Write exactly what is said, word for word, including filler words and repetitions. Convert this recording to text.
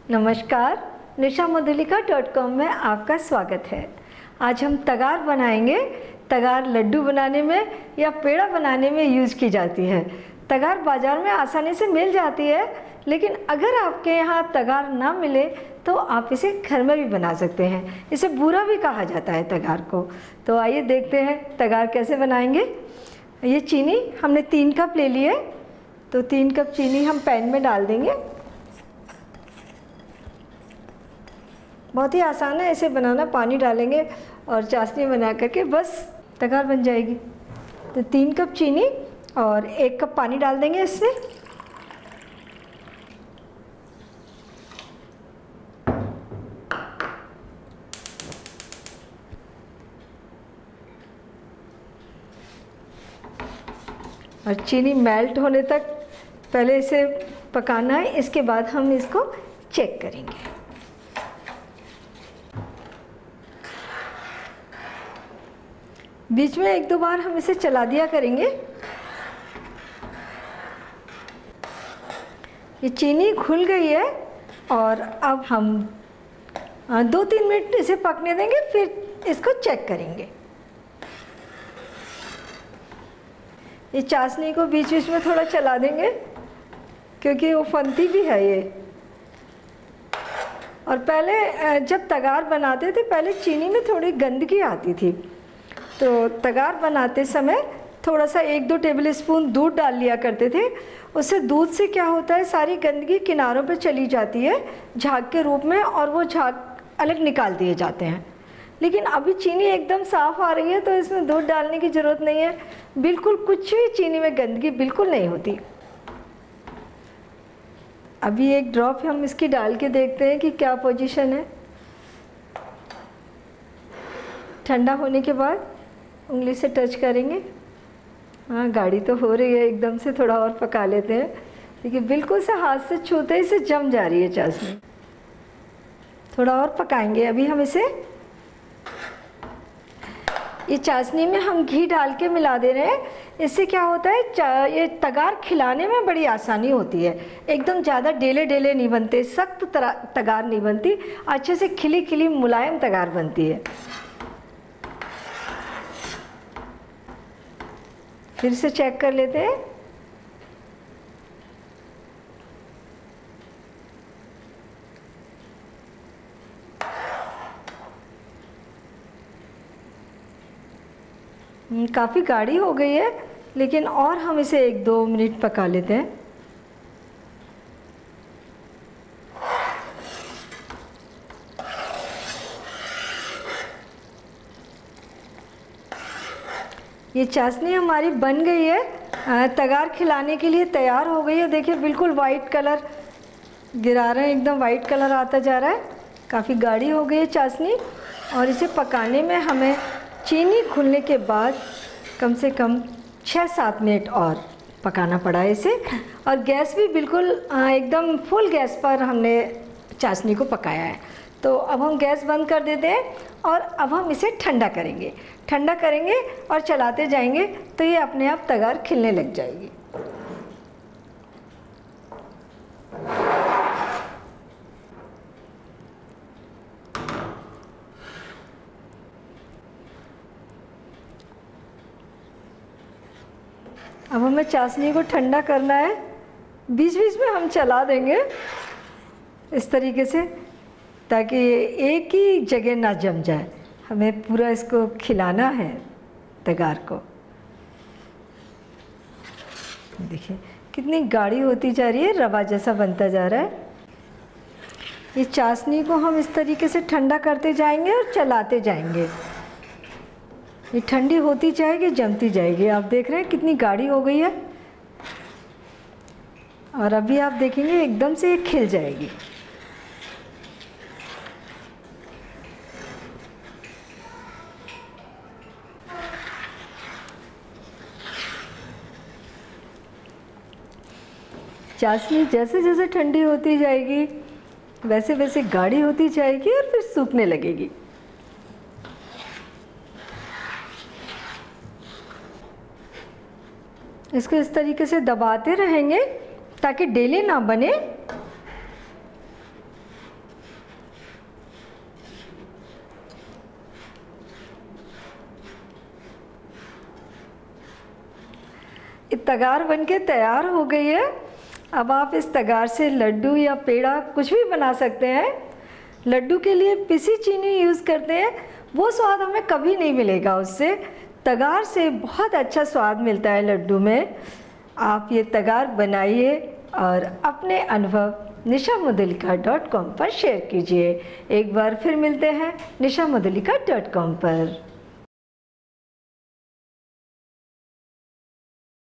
नमस्कार, निशा Madhulika dot com में आपका स्वागत है। आज हम तगार बनाएंगे। तगार लड्डू बनाने में या पेड़ा बनाने में यूज़ की जाती है। तगार बाज़ार में आसानी से मिल जाती है, लेकिन अगर आपके यहाँ तगार ना मिले तो आप इसे घर में भी बना सकते हैं। इसे बूरा भी कहा जाता है तगार को। तो आइए देखते हैं तगार कैसे बनाएंगे। ये चीनी हमने तीन कप ले ली है, तो तीन कप चीनी हम पैन में डाल देंगे। बहुत ही आसान है इसे बनाना। पानी डालेंगे और चाशनी बना करके बस तगार बन जाएगी। तो तीन कप चीनी और एक कप पानी डाल देंगे इसमें। और चीनी मेल्ट होने तक पहले इसे पकाना है, इसके बाद हम इसको चेक करेंगे। बीच में एक दो बार हम इसे चला दिया करेंगे। ये चीनी घुल गई है और अब हम दो तीन मिनट इसे पकने देंगे, फिर इसको चेक करेंगे। ये चाशनी को बीच बीच में थोड़ा चला देंगे क्योंकि वो फनती भी है ये। और पहले जब तगार बनाते थे, पहले चीनी में थोड़ी गंदगी आती थी, तो तगार बनाते समय थोड़ा सा एक दो टेबल स्पून दूध डाल लिया करते थे। उससे दूध से क्या होता है, सारी गंदगी किनारों पे चली जाती है झाग के रूप में, और वो झाग अलग निकाल दिए जाते हैं। लेकिन अभी चीनी एकदम साफ़ आ रही है, तो इसमें दूध डालने की ज़रूरत नहीं है। बिल्कुल कुछ भी चीनी में गंदगी बिल्कुल नहीं होती। अभी एक ड्रॉप हम इसकी डाल के देखते हैं कि क्या पोजीशन है। ठंडा होने के बाद उंगली से टच करेंगे। हाँ, गाढ़ी तो हो रही है एकदम से। थोड़ा और पका लेते हैं, देखिए बिल्कुल से हाथ से छूते ही से जम जा रही है चाशनी। थोड़ा और पकाएंगे अभी हम इसे। ये चाशनी में हम घी डाल के मिला दे रहे हैं। इससे क्या होता है, ये तगार खिलाने में बड़ी आसानी होती है। एकदम ज़्यादा डेले डेले नहीं बनते, सख्त तगार नहीं बनती, अच्छे से खिली खिली मुलायम तगार बनती है। फिर से चेक कर लेते हैं। काफ़ी गाढ़ी हो गई है, लेकिन और हम इसे एक दो मिनट पका लेते हैं। ये चाशनी हमारी बन गई है, तगार खिलाने के लिए तैयार हो गई है। देखिए बिल्कुल वाइट कलर गिरा रहे हैं, एकदम वाइट कलर आता जा रहा है। काफ़ी गाढ़ी हो गई है चाशनी, और इसे पकाने में हमें चीनी घुलने के बाद कम से कम छः सात मिनट और पकाना पड़ा है इसे। और गैस भी बिल्कुल एकदम फुल गैस पर हमने चाशनी को पकाया है। तो अब हम गैस बंद कर देते हैं और अब हम इसे ठंडा करेंगे। ठंडा करेंगे और चलाते जाएंगे तो ये अपने आप तगार खिलने लग जाएगी। अब हमें चाशनी को ठंडा करना है। बीच बीच में हम चला देंगे इस तरीके से, ताकि ये एक ही जगह ना जम जाए। हमें पूरा इसको खिलाना है तगार को। देखिए कितनी गाढ़ी होती जा रही है, रवा जैसा बनता जा रहा है। ये चाशनी को हम इस तरीके से ठंडा करते जाएंगे और चलाते जाएंगे। ये ठंडी होती जाएगी, जमती जाएगी। आप देख रहे हैं कितनी गाढ़ी हो गई है, और अभी आप देखेंगे एकदम से ये खिल जाएगी। चाशनी जैसे जैसे ठंडी होती जाएगी वैसे वैसे गाढ़ी होती जाएगी और फिर सूखने लगेगी। इसको इस तरीके से दबाते रहेंगे ताकि डेले ना बने। तगार बनके तैयार हो गई है। अब आप इस तगार से लड्डू या पेड़ा कुछ भी बना सकते हैं। लड्डू के लिए पिसी चीनी यूज़ करते हैं, वो स्वाद हमें कभी नहीं मिलेगा उससे। तगार से बहुत अच्छा स्वाद मिलता है लड्डू में। आप ये तगार बनाइए और अपने अनुभव निशा मधुलिका डॉट कॉम पर शेयर कीजिए। एक बार फिर मिलते हैं निशा मधुलिका डॉट कॉम पर।